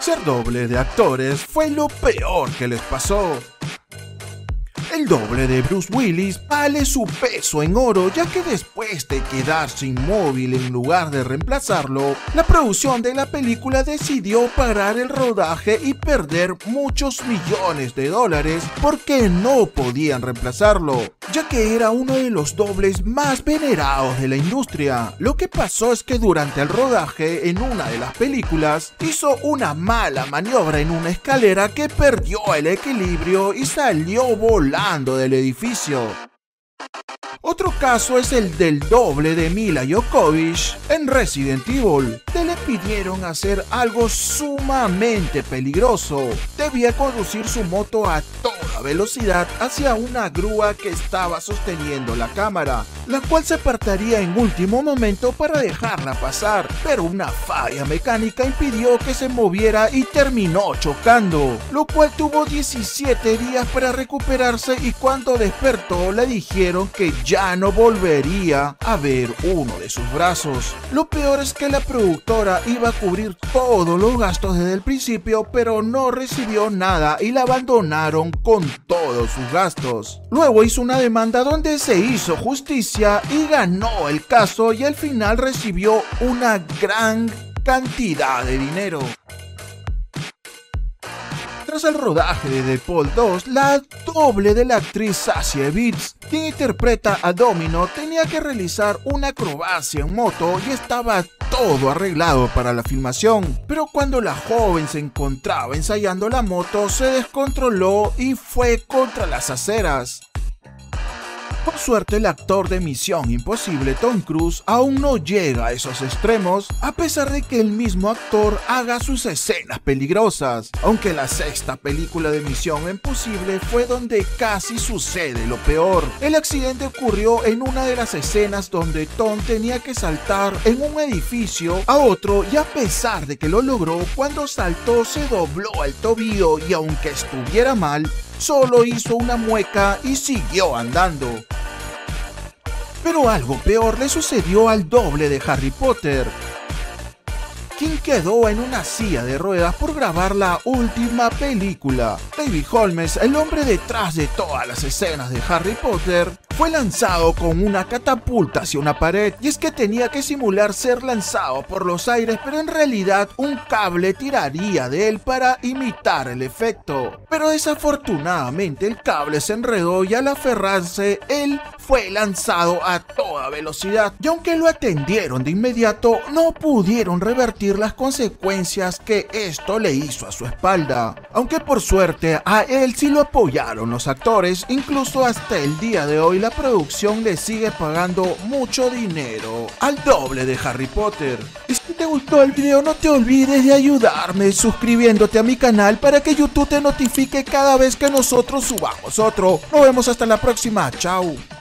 Ser doble de actores fue lo peor que les pasó. El doble de Bruce Willis vale su peso en oro, ya que después de quedarse inmóvil en lugar de reemplazarlo, la producción de la película decidió parar el rodaje y perder muchos millones de dólares porque no podían reemplazarlo, ya que era uno de los dobles más venerados de la industria. Lo que pasó es que durante el rodaje en una de las películas hizo una mala maniobra en una escalera que perdió el equilibrio y salió volando del edificio. Otro caso es el del doble de Mila Jovovich en Resident Evil. Le pidieron hacer algo sumamente peligroso. Debía conducir su moto a toda velocidad hacia una grúa que estaba sosteniendo la cámara, la cual se apartaría en último momento para dejarla pasar, pero una falla mecánica impidió que se moviera y terminó chocando, lo cual tuvo 17 días para recuperarse, y cuando despertó le dijeron que ya no volvería a ver uno de sus brazos. Lo peor es que la productora iba a cubrir todos los gastos desde el principio, pero no recibió nada y la abandonaron con todos sus gastos. Luego hizo una demanda donde se hizo justicia y ganó el caso, y al final recibió una gran cantidad de dinero. Tras el rodaje de Deadpool 2, la doble de la actriz Zazie Beetz, quien interpreta a Domino, tenía que realizar una acrobacia en moto y estaba todo arreglado para la filmación. Pero cuando la joven se encontraba ensayando la moto, se descontroló y fue contra las aceras. Por suerte, el actor de Misión Imposible, Tom Cruise, aún no llega a esos extremos, a pesar de que el mismo actor haga sus escenas peligrosas, aunque la sexta película de Misión Imposible fue donde casi sucede lo peor. El accidente ocurrió en una de las escenas donde Tom tenía que saltar en un edificio a otro, y a pesar de que lo logró, cuando saltó se dobló el tobillo y aunque estuviera mal, solo hizo una mueca y siguió andando. Pero algo peor le sucedió al doble de Harry Potter, quien quedó en una silla de ruedas por grabar la última película. David Holmes, el hombre detrás de todas las escenas de Harry Potter, fue lanzado con una catapulta hacia una pared, y es que tenía que simular ser lanzado por los aires, pero en realidad un cable tiraría de él para imitar el efecto. Pero desafortunadamente el cable se enredó y al aferrarse él fue lanzado a toda velocidad, y aunque lo atendieron de inmediato, no pudieron revertir las consecuencias que esto le hizo a su espalda. Aunque por suerte a él sí lo apoyaron los actores, incluso hasta el día de hoy la producción le sigue pagando mucho dinero al doble de Harry Potter. Y si te gustó el video, no te olvides de ayudarme suscribiéndote a mi canal para que YouTube te notifique cada vez que nosotros subamos otro. Nos vemos hasta la próxima, chao.